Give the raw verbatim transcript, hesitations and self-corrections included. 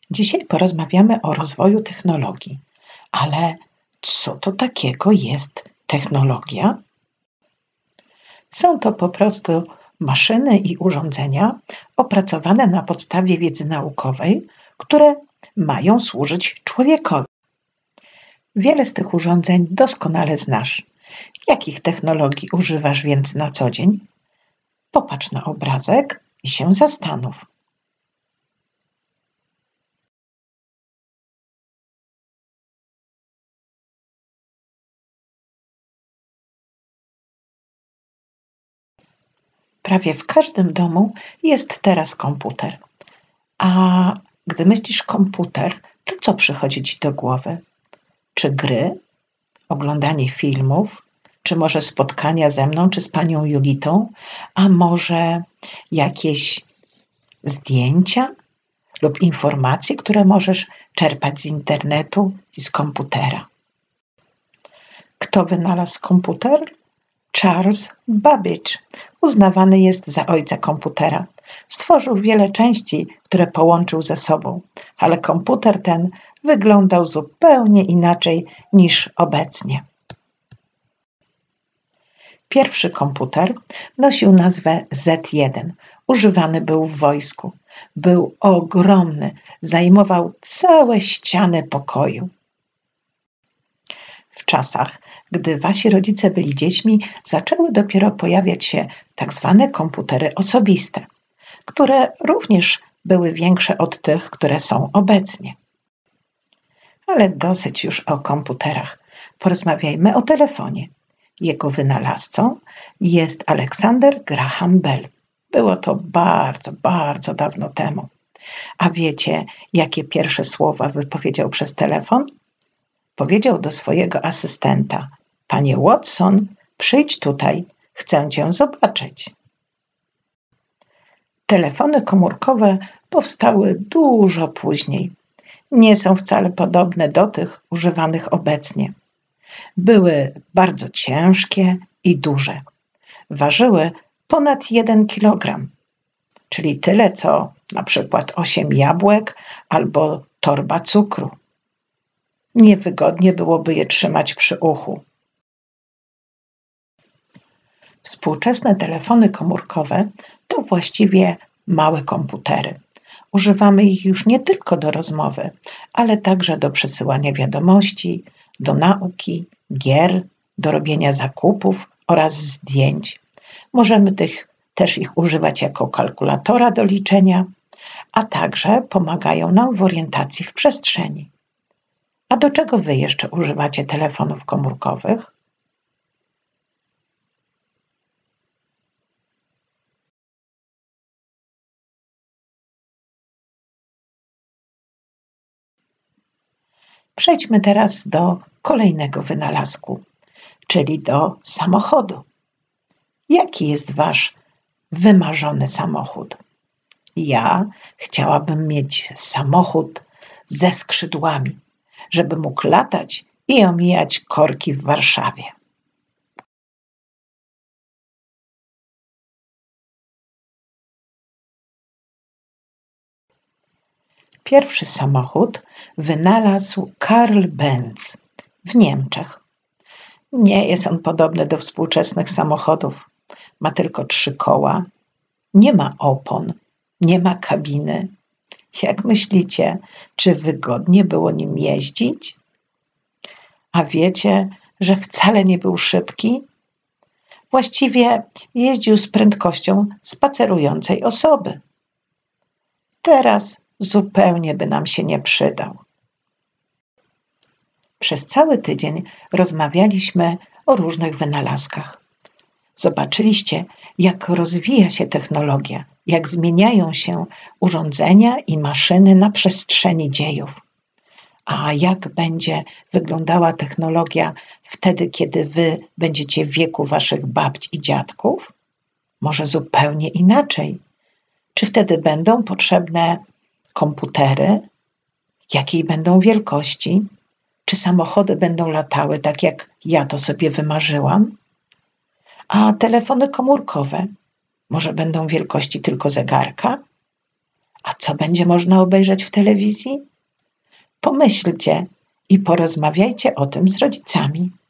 Dzisiaj porozmawiamy o rozwoju technologii, ale co to takiego jest technologia? Są to po prostu maszyny i urządzenia opracowane na podstawie wiedzy naukowej, które mają służyć człowiekowi. Wiele z tych urządzeń doskonale znasz. Jakich technologii używasz więc na co dzień? Popatrz na obrazek i się zastanów. Prawie w każdym domu jest teraz komputer. A gdy myślisz komputer, to co przychodzi ci do głowy? Czy gry? Oglądanie filmów? Czy może spotkania ze mną, czy z panią Julitą? A może jakieś zdjęcia lub informacje, które możesz czerpać z internetu i z komputera? Kto wynalazł komputer? Charles Babbage uznawany jest za ojca komputera. Stworzył wiele części, które połączył ze sobą, ale komputer ten wyglądał zupełnie inaczej niż obecnie. Pierwszy komputer nosił nazwę Z jeden. Używany był w wojsku. Był ogromny, zajmował całe ściany pokoju. W czasach, gdy wasi rodzice byli dziećmi, zaczęły dopiero pojawiać się tak zwane komputery osobiste, które również były większe od tych, które są obecnie. Ale dosyć już o komputerach. Porozmawiajmy o telefonie. Jego wynalazcą jest Alexander Graham Bell. Było to bardzo, bardzo dawno temu. A wiecie, jakie pierwsze słowa wypowiedział przez telefon? Powiedział do swojego asystenta: Panie Watson, przyjdź tutaj, chcę cię zobaczyć. Telefony komórkowe powstały dużo później. Nie są wcale podobne do tych używanych obecnie. Były bardzo ciężkie i duże. Ważyły ponad jeden kilogram, czyli tyle co na przykład osiem jabłek albo torba cukru. Niewygodnie byłoby je trzymać przy uchu. Współczesne telefony komórkowe to właściwie małe komputery. Używamy ich już nie tylko do rozmowy, ale także do przesyłania wiadomości, do nauki, gier, do robienia zakupów oraz zdjęć. Możemy tych, też ich używać jako kalkulatora do liczenia, a także pomagają nam w orientacji w przestrzeni. A do czego wy jeszcze używacie telefonów komórkowych? Przejdźmy teraz do kolejnego wynalazku, czyli do samochodu. Jaki jest wasz wymarzony samochód? Ja chciałabym mieć samochód ze skrzydłami, żeby mógł latać i omijać korki w Warszawie. Pierwszy samochód wynalazł Karl Benz w Niemczech. Nie jest on podobny do współczesnych samochodów. Ma tylko trzy koła, nie ma opon, nie ma kabiny. Jak myślicie, czy wygodnie było nim jeździć? A wiecie, że wcale nie był szybki? Właściwie jeździł z prędkością spacerującej osoby. Teraz zupełnie by nam się nie przydał. Przez cały tydzień rozmawialiśmy o różnych wynalazkach. Zobaczyliście, jak rozwija się technologia, jak zmieniają się urządzenia i maszyny na przestrzeni dziejów. A jak będzie wyglądała technologia wtedy, kiedy wy będziecie w wieku waszych babć i dziadków? Może zupełnie inaczej. Czy wtedy będą potrzebne komputery? Jakiej będą wielkości? Czy samochody będą latały tak, jak ja to sobie wymarzyłam? A telefony komórkowe? Może będą wielkości tylko zegarka? A co będzie można obejrzeć w telewizji? Pomyślcie i porozmawiajcie o tym z rodzicami.